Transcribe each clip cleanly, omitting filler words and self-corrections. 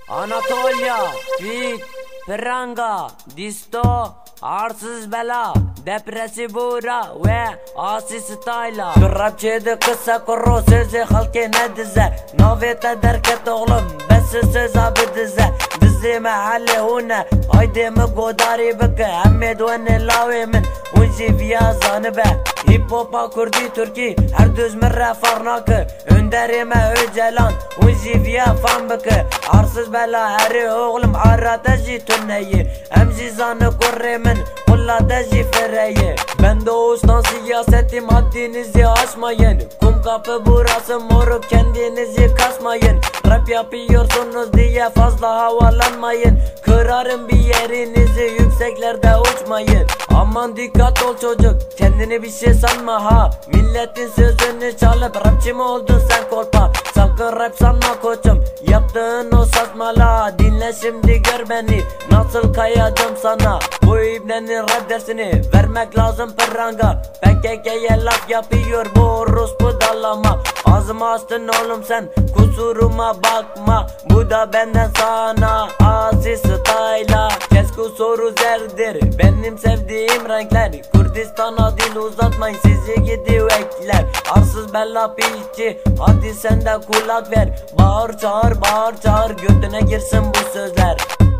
Anatolia, Fit, Pranga, Disto, Arsız Bela, Depresi Bura ve Asi Style'a. Rapçiydi kısa kuru sözü halkı ne dize. Navete derket oğlum besi söz abi dize. Dizi mahalle hune haydi mi godari bıkı. Emmed ve nelavi min unji viyazanı be. Hip hop'a kurdi Türkiye her düz mirre farnakı. Önderime öcelan unji viya fan bıkı. Arsız Bela heri oğlum arateci tünneyi. Emzi zanı kurrimin kulladeci fereyi. Ben doğuştan siyasetim haddinizi aşmayın. Kum kapı burası moruk kendinizi kasmayın. Rap yapıyorsunuz diye fazla havalanmayın. Kırarım bir yerinizi yükseklerde uçmayın. Aman dikkat ol çocuk kendini bir şey sanma ha. Milletin sözünü çalıp rapçi mi oldun sen kolpa. Sakın rap sanma koçum yaptığın o saçmala. Dinle şimdi gör beni nasıl kayacağım sana. Bu ibnenin rap dersini vermek lazım pranga. PKK'ye laf yapıyor bu orospu dallama. Ağzımı açtın oğlum sen kusuruma bakma. Bu da benden sana Asi Style'a. Kes kusuru zerdir benim sevdiğim renkler. Kürdistan'a dil uzatmayın sizi gidiyor ekler. Arsız Bela piçi hadi sen de kulak ver. Bağır çağır götüne girsin bu sözler.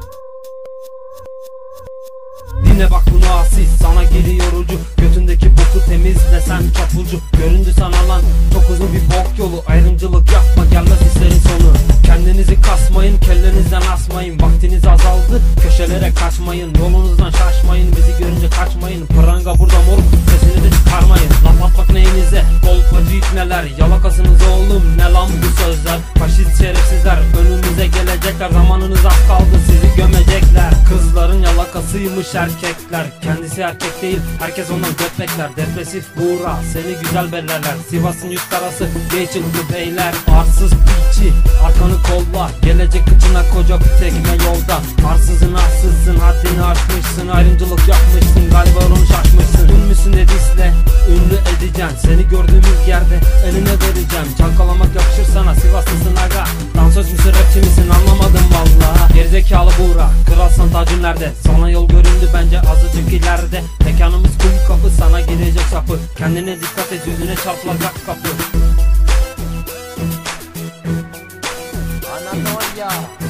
Dinle bak bunu Asi sana geliyor ucu. Götündeki boku temizle sen çapulcu. Göründü sana lan çok uzun bir bok yolu. Ayrımcılık yapma gelmez hislerin sonu. Kendinizi kasmayın kellenizden asmayın. Vaktiniz azaldı köşelere kaçmayın. Yolunuzdan şaşmayın bizi görünce kaçmayın. Pranga burada moruk sesini de çıkarmayın. Laf atmak neyinize kolpacı itmeler. Yalakasınız oğlum ne lan bu sözler. Faşist şerefsizler önümüze gelecekler. Zamanınız az kaldı sizi gömecekler. Kızların yalakasıymış erkekler. Kendisi erkek değil herkes ondan göt bekler. Depresif buğra seni güzel bellerler. Sivas'ın yüz karası geçildi beyler. Arsız piçi arkanı kolla. Gelecek kıçına koca bir tekme yolda. Arsızın arsızsın haddini aşmışsın. Ayrımcılık yapmışsın galiba onu şaşmışsın. Ünlüsün edisle ünlü edeceksin. Seni gördüğümüz yerde eline vereceğim. Çalkalamak yakışır sana Sivaslısın aga. Dansöz müsün rapçi misin anlamadım valla. Gerizekalı buğra kralsan tacın nerede? Sana yol göründü bence azıcık ileride. Mekanımız kum kapı sana girecek sapı. Kendine dikkat et yüzüne çarpılacak kapı. Anatolia